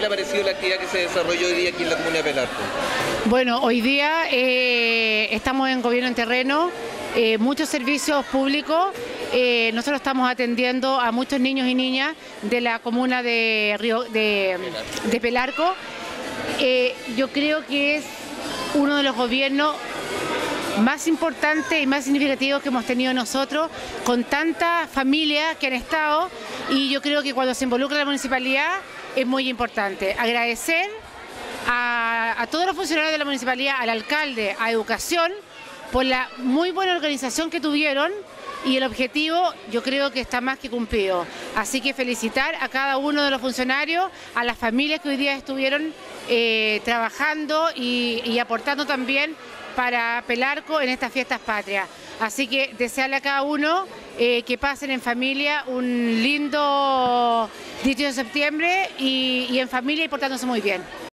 le ha parecido la actividad que se desarrolló hoy día aquí en la comuna de Pelarco? Bueno, hoy día estamos en gobierno en terreno, muchos servicios públicos. Nosotros estamos atendiendo a muchos niños y niñas de la comuna de Pelarco. Yo creo que es uno de los gobiernos más importantes y más significativos que hemos tenido nosotros, con tantas familias que han estado, y yo creo que cuando se involucra la municipalidad es muy importante. Agradecer a todos los funcionarios de la municipalidad, al alcalde, a Educación, por la muy buena organización que tuvieron, y el objetivo yo creo que está más que cumplido. Así que felicitar a cada uno de los funcionarios, a las familias que hoy día estuvieron trabajando y aportando también para Pelarco en estas fiestas patrias. Así que desearle a cada uno que pasen en familia un lindo 18 de septiembre y en familia y portándose muy bien.